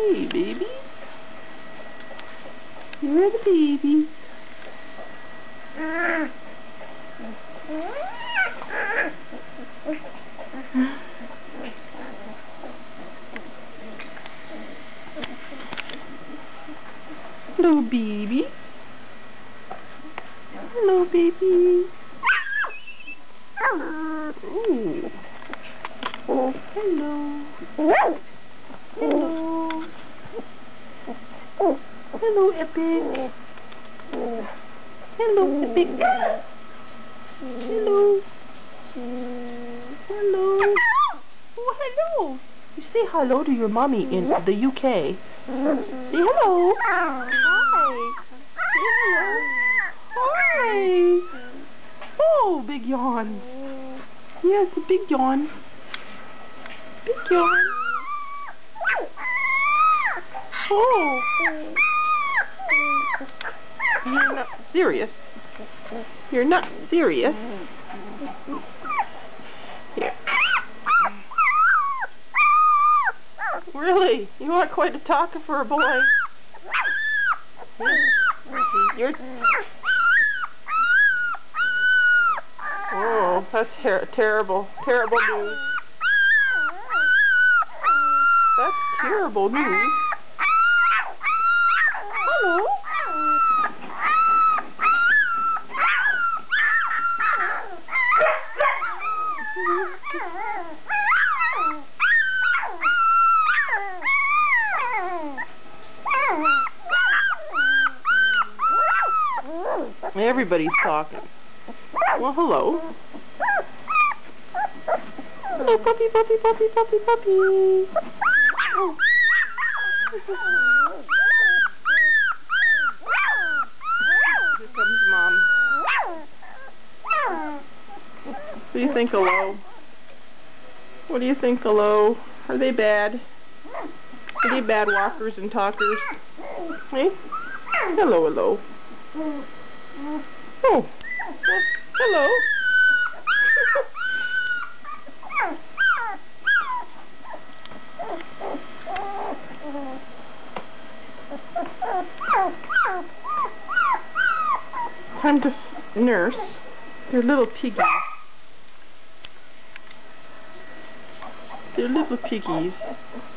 Hey, baby. You're the baby. Hello, baby. Hello, baby. Ooh. Oh, hello. Hello. Hello, Epic. Hello, Epic. Hello. Hello. Oh, hello. You say hello to your mommy in the UK. Say hello. Hi. Say hello. Hi. Oh, big yawn. Yes, a big yawn. Big yawn. Oh. You're not serious. You're not serious. Here. Really? You aren't quite a talker for a boy. You're... Oh, that's terrible. Terrible news. That's terrible news. Hello? Everybody's talking. Well, hello. Hello, puppy, puppy, puppy, puppy, puppy. Oh. Here comes Mom. What do you think, Alo? What do you think, Alo? Are they bad? Are they bad walkers and talkers? Hey? Hello, Alo. Oh. Hello. Time to nurse. They're little piggies. They're little piggies.